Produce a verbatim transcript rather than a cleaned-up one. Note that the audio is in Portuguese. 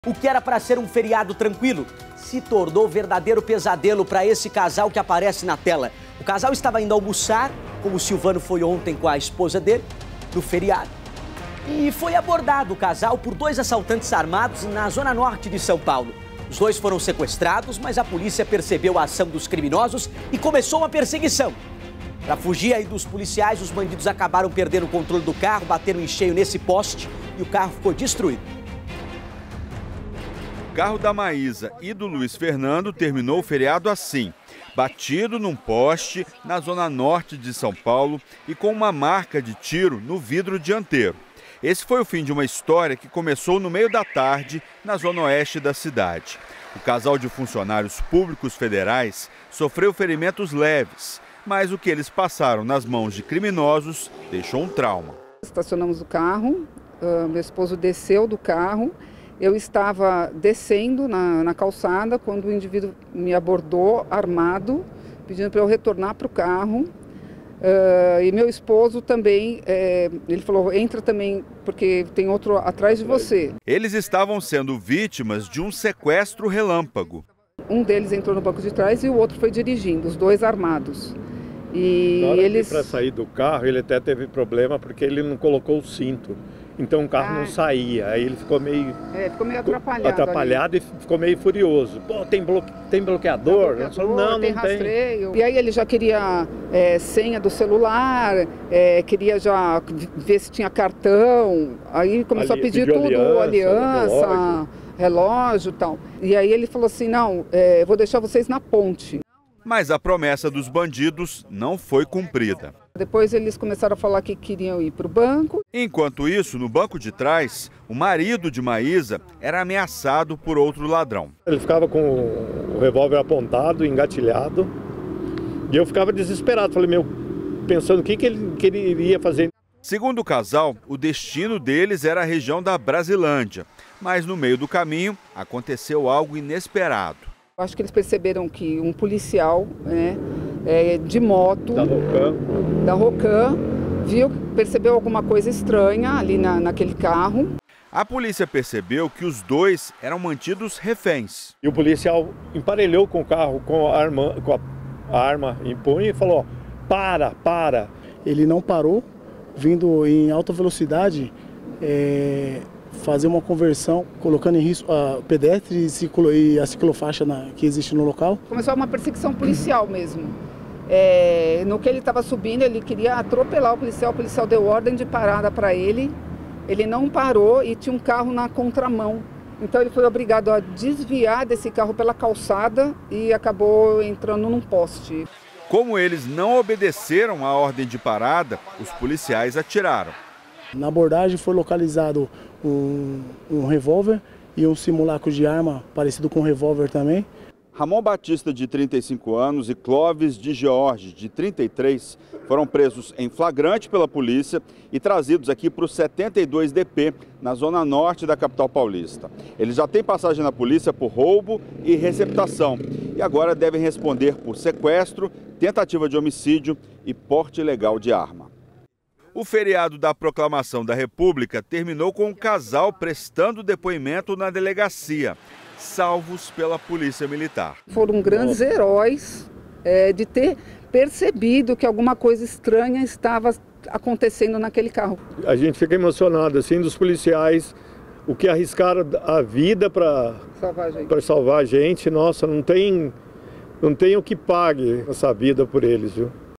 O que era para ser um feriado tranquilo se tornou verdadeiro pesadelo para esse casal que aparece na tela. O casal estava indo almoçar, como o Silvano foi ontem com a esposa dele, no feriado. E foi abordado o casal por dois assaltantes armados na zona norte de São Paulo. Os dois foram sequestrados, mas a polícia percebeu a ação dos criminosos e começou uma perseguição. Para fugir aí dos policiais, os bandidos acabaram perdendo o controle do carro, bateram em cheio nesse poste e o carro ficou destruído. O carro da Maísa e do Luiz Fernando terminou o feriado assim, batido num poste na zona norte de São Paulo e com uma marca de tiro no vidro dianteiro. Esse foi o fim de uma história que começou no meio da tarde na zona oeste da cidade. O casal de funcionários públicos federais sofreu ferimentos leves, mas o que eles passaram nas mãos de criminosos deixou um trauma. Estacionamos o carro, uh, meu esposo desceu do carro. Eu estava descendo na, na calçada quando o indivíduo me abordou armado, pedindo para eu retornar para o carro. Uh, e meu esposo também, é, ele falou, entra também porque tem outro atrás de você. Eles estavam sendo vítimas de um sequestro relâmpago. Um deles entrou no banco de trás e o outro foi dirigindo, os dois armados. E eles... Para sair do carro, ele até teve problema porque ele não colocou o cinto. Então o carro ah. não saía, aí ele ficou meio, é, ficou meio atrapalhado, atrapalhado e ficou meio furioso. Pô, tem, bloque... tem bloqueador? Tem bloqueador, não, tem não rastreio. tem. E aí ele já queria é, senha do celular, é, queria já ver se tinha cartão, aí começou Ali, a pedir tudo, aliança, aliança relógio. relógio e tal. E aí ele falou assim, não, é, vou deixar vocês na ponte. Mas a promessa dos bandidos não foi cumprida. Depois eles começaram a falar que queriam ir para o banco. Enquanto isso, no banco de trás, o marido de Maísa era ameaçado por outro ladrão. Ele ficava com o revólver apontado, engatilhado, e eu ficava desesperado. Falei, meu, pensando o que, que, ele, que ele iria fazer. Segundo o casal, o destino deles era a região da Brasilândia. Mas no meio do caminho, aconteceu algo inesperado. Acho que eles perceberam que um policial, né, é, de moto, da Rocan, da Rocan viu, percebeu alguma coisa estranha ali na, naquele carro. A polícia percebeu que os dois eram mantidos reféns. E o policial emparelhou com o carro com a arma, com a, a arma em punho e falou, para, para. Ele não parou, vindo em alta velocidade, é... fazer uma conversão, colocando em risco a pedestre e a ciclofaixa na, que existe no local. Começou uma perseguição policial mesmo. É, no que ele estava subindo, ele queria atropelar o policial, o policial deu ordem de parada para ele, ele não parou e tinha um carro na contramão. Então ele foi obrigado a desviar desse carro pela calçada e acabou entrando num poste. Como eles não obedeceram à ordem de parada, os policiais atiraram. Na abordagem foi localizado um, um revólver e um simulacro de arma parecido com um revólver também. Ramon Batista, de trinta e cinco anos, e Clóvis de George, de trinta e três, foram presos em flagrante pela polícia e trazidos aqui para o setenta e dois D P, na zona norte da capital paulista. Eles já têm passagem na polícia por roubo e receptação e agora devem responder por sequestro, tentativa de homicídio e porte ilegal de arma. O feriado da Proclamação da República terminou com um casal prestando depoimento na delegacia, salvos pela Polícia Militar. Foram grandes heróis é, de ter percebido que alguma coisa estranha estava acontecendo naquele carro. A gente fica emocionado assim dos policiais, o que arriscaram a vida para salvar, salvar a gente. Nossa, não tem, não tem o que pague essa vida por eles, viu?